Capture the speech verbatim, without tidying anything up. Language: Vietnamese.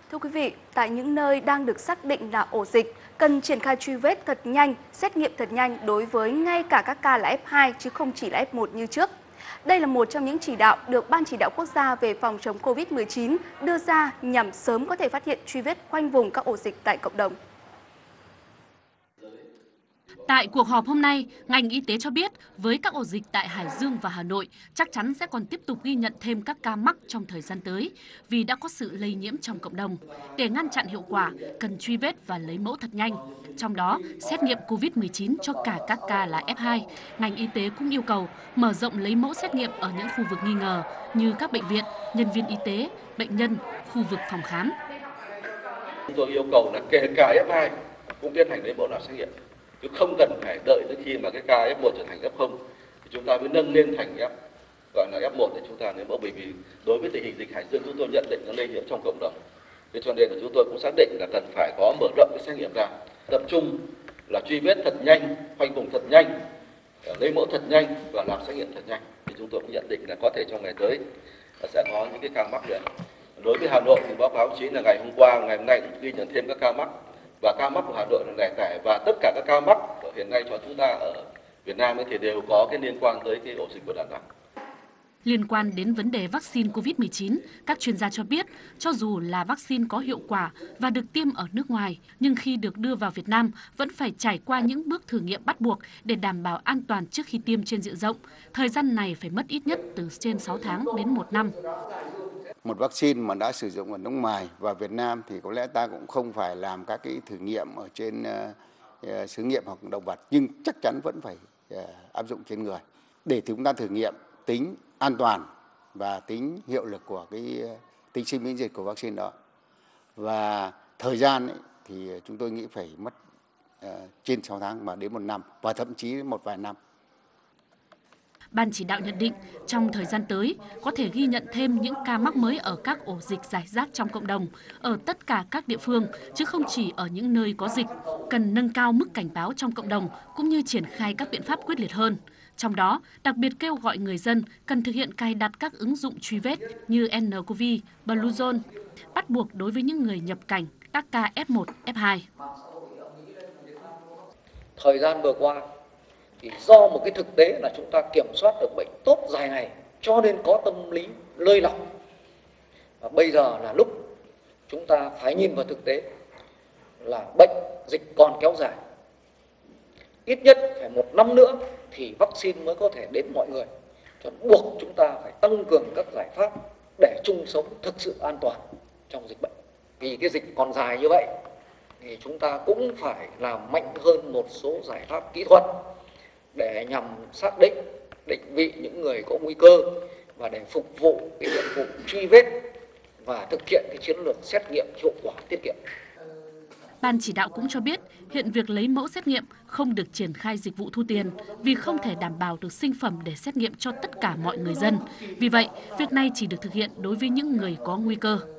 Thưa quý vị, tại những nơi đang được xác định là ổ dịch, cần triển khai truy vết thật nhanh, xét nghiệm thật nhanh đối với ngay cả các ca là ép hai chứ không chỉ là ép một như trước. Đây là một trong những chỉ đạo được Ban Chỉ đạo Quốc gia về phòng chống Covid mười chín đưa ra nhằm sớm có thể phát hiện truy vết khoanh vùng các ổ dịch tại cộng đồng. Tại cuộc họp hôm nay, ngành y tế cho biết với các ổ dịch tại Hải Dương và Hà Nội chắc chắn sẽ còn tiếp tục ghi nhận thêm các ca mắc trong thời gian tới vì đã có sự lây nhiễm trong cộng đồng. Để ngăn chặn hiệu quả, cần truy vết và lấy mẫu thật nhanh. Trong đó, xét nghiệm Covid mười chín cho cả các ca là ép hai. Ngành y tế cũng yêu cầu mở rộng lấy mẫu xét nghiệm ở những khu vực nghi ngờ như các bệnh viện, nhân viên y tế, bệnh nhân, khu vực phòng khám. Chúng tôi yêu cầu là kể cả ép hai cũng tiến hành lấy mẫu nào xét nghiệm, chứ không cần phải đợi tới khi mà cái ca ép một trở thành ép không thì chúng ta mới nâng lên thành F gọi là ép một để chúng ta lấy mẫu, bởi vì đối với tình hình dịch Hải Dương chúng tôi nhận định nó lây nhiễm trong cộng đồng. Thế cho nên là chúng tôi cũng xác định là cần phải có mở rộng cái xét nghiệm ra, tập trung là truy vết thật nhanh, khoanh vùng thật nhanh, lấy mẫu thật nhanh và làm xét nghiệm thật nhanh. Thì chúng tôi cũng nhận định là có thể trong ngày tới sẽ có những cái ca mắc nữa. Đối với Hà Nội thì báo cáo chí là ngày hôm qua, ngày hôm nay cũng ghi nhận thêm các ca mắc, và ca mắc của Hà Nội là lẻ tẻ, và tất cả các ca mắc hiện nay cho chúng ta ở Việt Nam thì đều có cái liên quan tới cái ổ dịch của Đà Nẵng. Liên quan đến vấn đề vaccine Covid mười chín, các chuyên gia cho biết cho dù là vaccine có hiệu quả và được tiêm ở nước ngoài, nhưng khi được đưa vào Việt Nam vẫn phải trải qua những bước thử nghiệm bắt buộc để đảm bảo an toàn trước khi tiêm trên diện rộng. Thời gian này phải mất ít nhất từ trên sáu tháng đến một năm. Một vaccine mà đã sử dụng ở nước ngoài và Việt Nam thì có lẽ ta cũng không phải làm các cái thử nghiệm ở trên uh, thử nghiệm hoặc động vật, nhưng chắc chắn vẫn phải uh, áp dụng trên người để chúng ta thử nghiệm tính an toàn và tính hiệu lực của cái tính sinh miễn dịch của vaccine đó. Và thời gian ấy, thì chúng tôi nghĩ phải mất uh, trên sáu tháng mà đến một năm và thậm chí một vài năm. Ban chỉ đạo nhận định trong thời gian tới có thể ghi nhận thêm những ca mắc mới ở các ổ dịch rải rác trong cộng đồng, ở tất cả các địa phương, chứ không chỉ ở những nơi có dịch. Cần nâng cao mức cảnh báo trong cộng đồng cũng như triển khai các biện pháp quyết liệt hơn. Trong đó, đặc biệt kêu gọi người dân cần thực hiện cài đặt các ứng dụng truy vết như en cô vê, Bluezone, bắt buộc đối với những người nhập cảnh, các ca ép một, ép hai. Thời gian vừa qua, thì do một cái thực tế là chúng ta kiểm soát được bệnh tốt dài ngày, cho nên có tâm lý lơi lỏng. Và bây giờ là lúc chúng ta phải nhìn vào thực tế là bệnh dịch còn kéo dài. Ít nhất phải một năm nữa thì vaccine mới có thể đến mọi người. Cho nên buộc chúng ta phải tăng cường các giải pháp để chung sống thực sự an toàn trong dịch bệnh. Vì cái dịch còn dài như vậy thì chúng ta cũng phải làm mạnh hơn một số giải pháp kỹ thuật để nhằm xác định, định vị những người có nguy cơ và để phục vụ cái nhiệm vụ truy vết và thực hiện cái chiến lược xét nghiệm hiệu quả tiết kiệm. Ban chỉ đạo cũng cho biết hiện việc lấy mẫu xét nghiệm không được triển khai dịch vụ thu tiền vì không thể đảm bảo được sinh phẩm để xét nghiệm cho tất cả mọi người dân. Vì vậy, việc này chỉ được thực hiện đối với những người có nguy cơ.